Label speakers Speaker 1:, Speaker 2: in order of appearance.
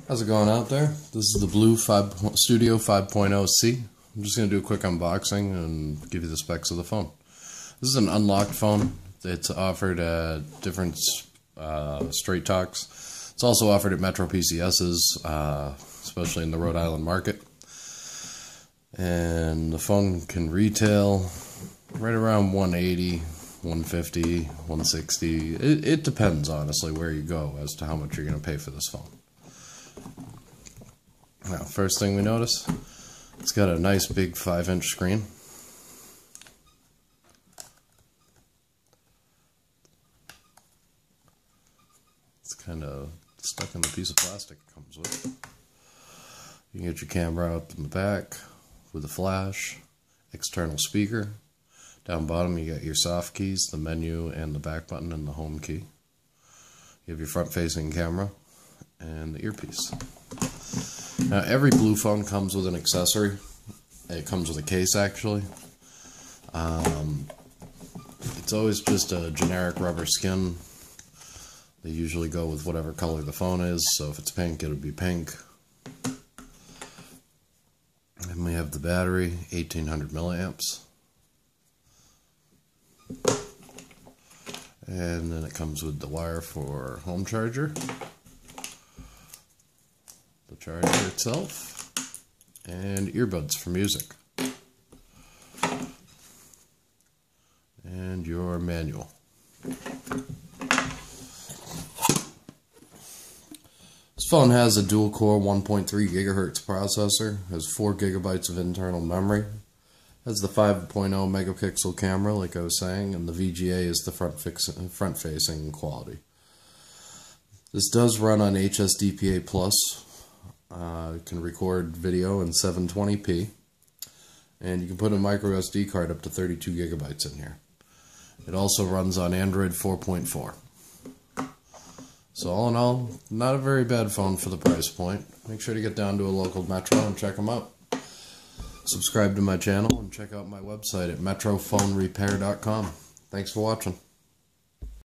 Speaker 1: How's it going out there? This is the Blue Studio 5.0C. I'm just going to do a quick unboxing and give you the specs of the phone. This is an unlocked phone. It's offered at different Straight Talks. It's also offered at Metro PCS's, especially in the Rhode Island market. And the phone can retail right around 180, 150, 160. It depends, honestly, where you go as to how much you're going to pay for this phone. Now, first thing we notice, it's got a nice big 5-inch screen. It's kind of stuck in the piece of plastic it comes with. You can get your camera up in the back with a flash, external speaker. Down bottom you got your soft keys, the menu and the back button and the home key. You have your front-facing camera and the earpiece. Now, every Blue phone comes with an accessory. It comes with a case, actually. It's always just a generic rubber skin. They usually go with whatever color the phone is, so if it's pink, it'll be pink. And we have the battery, 1800 milliamps. And then it comes with the wire for home charger, the charger itself, and earbuds for music. And your manual. This phone has a dual-core 1.3 gigahertz processor, has 4 gigabytes of internal memory, has the 5.0 megapixel camera, like I was saying, and the VGA is the front-facing quality. This does run on HSDPA+. It can record video in 720p, and you can put a micro SD card up to 32 gigabytes in here. It also runs on Android 4.4. So all in all, not a very bad phone for the price point. Make sure to get down to a local Metro and check them out. Subscribe to my channel and check out my website at metrophonerepair.com. Thanks for watching.